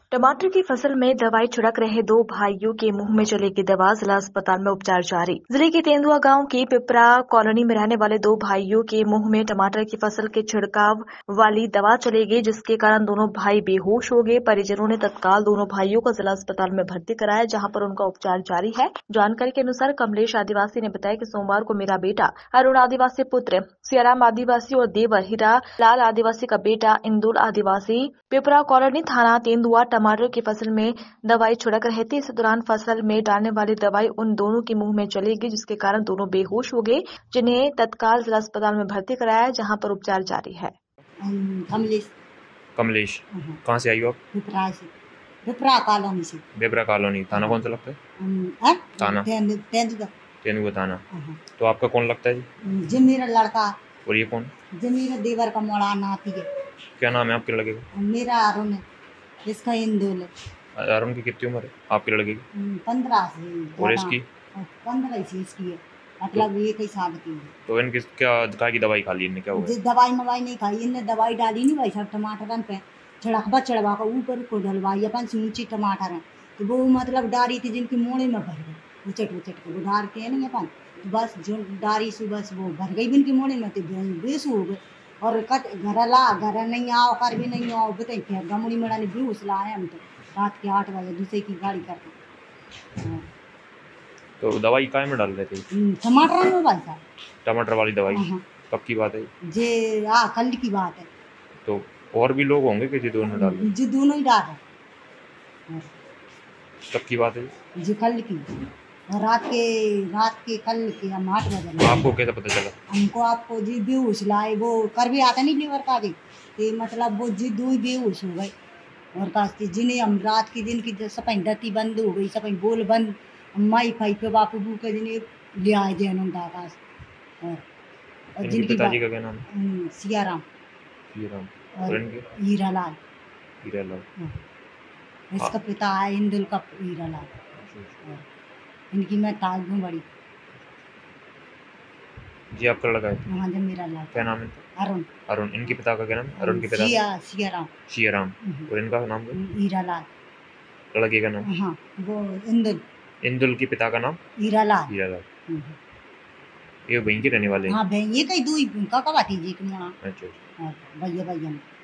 टमाटर की फसल में दवाई छिड़क रहे दो भाइयों के मुंह में चलेगी दवा। जिला अस्पताल में उपचार जारी। जिले के तेंदुआ गांव की पिपरा कॉलोनी में रहने वाले दो भाइयों के मुंह में टमाटर की फसल के छिड़काव वाली दवा चलेगी, जिसके कारण दोनों भाई बेहोश हो गए। परिजनों ने तत्काल दोनों भाइयों को जिला अस्पताल में भर्ती कराया, जहां पर उनका उपचार जारी है। जानकारी के अनुसार कमलेश आदिवासी ने बताया कि सोमवार को मेरा बेटा अरुण आदिवासी पुत्र, सियाराम आदिवासी और देवर हीरा लाल आदिवासी का बेटा इंदुल आदिवासी पिपरा कॉलोनी थाना तेंदुआ टमाटर की फसल में दवाई छिड़क रहे थे। इस दौरान फसल में डालने वाली दवाई उन दोनों के मुंह में चलेगी, जिसके कारण दोनों बेहोश हो गए, जिन्हें तत्काल जिला अस्पताल में भर्ती कराया, जहां पर उपचार जारी है। कमलेश कहाँ से आई हो आप? पिपरा कॉलोनी से। बेबरा कॉलोनी। थाना कौन सा लगता है? थाना तेंदुआ थाना। तो आपका कौन लगता है जी? जी मेरा लड़का। और ये कौन? जी मेरा देवर का मोड़ा नाती है। क्या नाम है आपके लड़के का? मेरा अरुण है, इसका इंदुल है। अरुण की कितनी उम्र है आपके लड़के की? 15 से। और इसकी? 15 से इसकी है, मतलब एक ही साल की है। तो इनकी क्या की दवाई खा ली इनने? क्या हुआ? दवाई मवाई नहीं खाई इनने, दवाई डाली नहीं भाई साहब टमाटर पे छिड़कवा चढ़वा कर ऊपर को डलवाई अपन से ऊँची टमाटर है, तो वो मतलब डारी थी जिनकी मोड़े में भर गई, उचट के वो डारते हैं नहीं अपन, तो बस जो डारी से बस वो भर गई इनकी मोड़े में, तो बेसू हो गए। और घर नहीं आओ कर भी नहीं आओ बताइए फिर गमड़ी मेड़ा ने बेहोश लाए हम, तो रात के 8 बजे दूसरे की गाड़ी करके। तो दवाई काय में डाल रहे थे? टमाटर में भाई साहब। टमाटर वाली दवाई कब की बात है? जे कल की बात है। तो और भी लोग होंगे कि जी दोनों डाल रहे? जी दोनों ही डाल रहे। कब की बात है? जी कल की। रात के कल के हम 8 बजे। आपको कैसे पता चला? हमको आपको जी बेहोश लाए, वो कर भी आता नहीं लीवर का जी, तो मतलब वो जी दो ही बेहोश हो गए। और कास्ती जिन्हें हम रात के दिन की सपाई दती बंद हो गई, सपाई बोल बंद माई फाई पे बापू बू के जिन्हें ले आए थे उनका आकाश। और जिनकी पिताजी का क्या नाम है? सियाराम और हीरालाल। इसका पिता है इंदुल का हीरालाल। इनकी मैं ताज हूँ बड़ी जी। आपका लड़का है? हाँ जी मेरा लड़का। क्या नाम है? अरुण। अरुण। इनके पिता का क्या नाम? अरुण के पिता? सियाराम। और इनका नाम? हीरालाल। लड़के का नाम? हाँ वो इंदुल। इंदुल के पिता का नाम? हीरालाल। ये वहीं के रहने वाले हैं? हाँ ये कहीं दो ही का बात है जी। अच्छा भैया